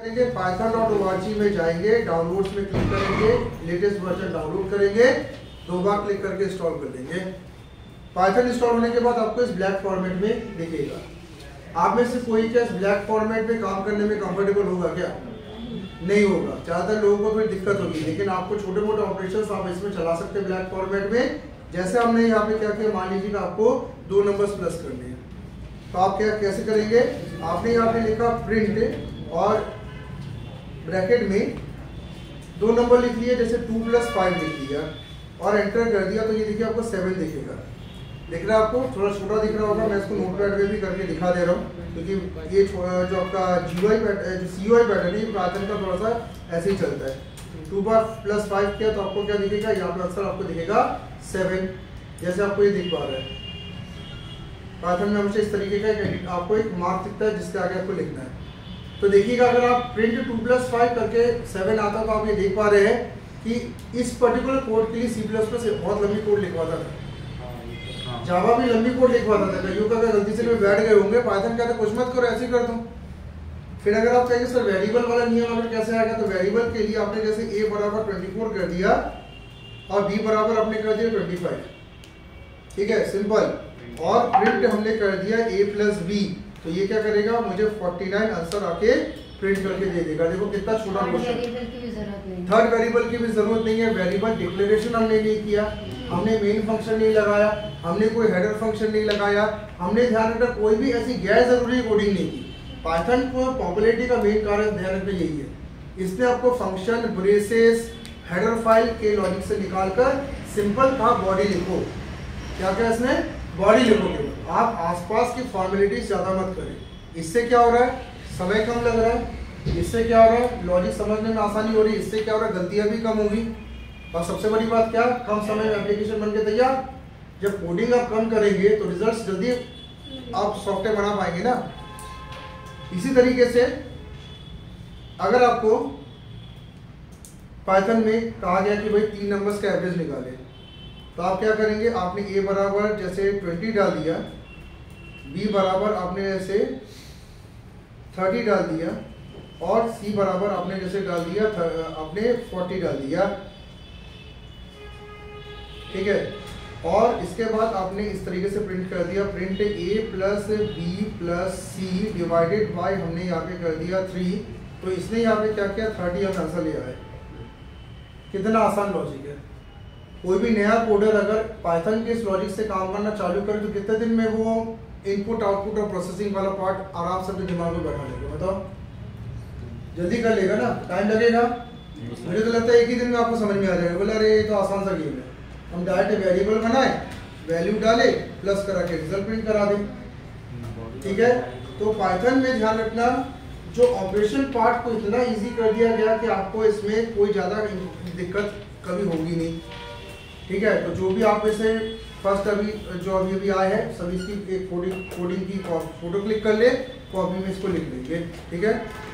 करेंगे python.org में जाएंगे, डाउनलोड्स में क्लिक करेंगे, लेटेस्ट वर्जन डाउनलोड करेंगे, 2 बार क्लिक करके इंस्टॉल कर लेंगे। पाइथन इंस्टॉल होने के बाद आपको इस ब्लैक फॉर्मेट में दिखेगा। आप में से कोई क्या इस ब्लैक फॉर्मेट में काम करने में कंफर्टेबल होगा क्या? नहीं होगा, ज़्यादातर लोगों को थोड़ी दिक्कत होगी, लेकिन आपको छोटे मोटे ऑपरेशंस आप इसमें चला सकते हैं ब्लैक फॉर्मेट में। जैसे हमने यहाँ पे क्या किया, मान लीजिए कि आपको 2 नंबर्स प्लस करने हैं, तो आप क्या कैसे करेंगे? आपने यहाँ पे लिखा प्रिंट और ब्रैकेट में 2 नंबर लिख लिए, जैसे 2 + 5 लिख लिया और एंटर कर दिया, तो ये देखिए आपको 7 दिखेगा। दिख रहा है आपको? थोड़ा छोटा दिख रहा होगा, मैं इसको नोटपैड में भी करके दिखा दे रहा हूँ, क्योंकि ये जो आपका GUI जो CUI पैटर्न है, पाइथन का थोड़ा सा ऐसे ही चलता है। 2 + 5 किया तो आपको क्या दिखेगा? यहाँ पे आंसर आपको दिखेगा 7, जैसे आपको ये दिख पा रहा है। पाइथन में हमेशा इस तरीके का आपको एक मार्क दिखता है जिसके आगे आपको लिखना है। तो देखिएगा, अगर आप प्रिंट 2 + 5 करके 7 आता तो आप ये देख पा रहे हैं कि इस पर्टिकुलर कोड के लिए C++ बहुत लंबी कोड लिखवाता था, जावा भी लंबी कोड लिखवाता था। कईयों का अगर गलती से भी बैठ गए होंगे, पाइथन कहता कुछ मत करो, ऐसे ही कर दो। फिर अगर आप कहेंगे सर वेरिएबल वाला नियम अगर कैसे आएगा, तो वेरिएबल के लिए आपने जैसे a = 24 कर दिया और b = आपने कर दिया 25, ठीक है, सिंपल। और प्रिंट हमने कर दिया a + b, तो ये क्या करेगा? मुझे 49 आंसर आके प्रिंट करके दे देगा। देखो कितना छोटा क्वेश्चन। थर्ड वेरिएबल की भी जरूरत नहीं है, वेरिएबल डिक्लेरेशन हमने नहीं किया, हमने मेन फंक्शन नहीं लगाया, हमने कोई हेडर फंक्शन नहीं लगाया, हमने ध्यान रखना कोई भी ऐसी गैर जरूरी कोडिंग नहीं की। पाइथन को पॉपुलैरिटी का मेन कारण ध्यान रखना यही है, इसने आपको फंक्शन, ब्रेसेस, हेडर फाइल के लॉजिक से निकालकर सिंपल कहा बॉडी लिखो। क्या क्या इसने? बॉडी लिखोगे। आप आसपास की फॉर्मेलिटीज ज़्यादा मत करें। इससे क्या हो रहा है? समय कम लग रहा है। इससे क्या हो रहा है? लॉजिक समझने में आसानी हो रही है। इससे क्या हो रहा है? गलतियाँ भी कम होगी। और सबसे बड़ी बात क्या? कम समय में एप्लीकेशन बन के तैयार। जब कोडिंग आप कम करेंगे तो रिजल्ट्स जल्दी आप सॉफ्टवेयर बना पाएंगे ना। इसी तरीके से अगर आपको पाइथन में कहा गया कि भाई 3 नंबर्स का एवरेज निकालें, तो आप क्या करेंगे? आपने a = जैसे 20 डाल दिया, b = आपने जैसे 30 डाल दिया और c = आपने जैसे डाल दिया आपने 40 डाल दिया, ठीक है। और इसके बाद आपने इस तरीके से प्रिंट कर दिया, print a + b + c divided by हमने यहाँ पे कर दिया 3। तो इसने यहाँ पे क्या किया? 30 हम आंसर लिया है। कितना आसान लॉजिक है। कोई भी नया कोडर अगर पाइथन के इस लॉजिक से काम करना चालू करे तो कितने दिन में वो इनपुट आउटपुट और प्रोसेसिंग वाला पार्ट आराम से अपने दिमाग में बैठा लेगा? बताओ, जल्दी कर लेगा ना? टाइम लगेगा? मुझे तो लगता है एक ही दिन में आपको समझ में आ जाएगा। बोला अरे ये तो आसान सा गेम है, हम डायरेक्ट वेरिएबल बनाए, वैल्यू डाले, प्लस करा के रिजल्ट प्रिंट करा दें, ठीक है। तो पाइथन में ध्यान रखना, जो ऑपरेशन पार्ट को इतना इजी कर दिया गया कि आपको इसमें कोई ज़्यादा दिक्कत कभी होगी नहीं, ठीक है। तो जो भी आप में से फर्स्ट अभी आए हैं, सभी इसकी एक कोडिंग की फोटो क्लिक कर ले, कॉपी में इसको लिख लेंगे, ठीक है।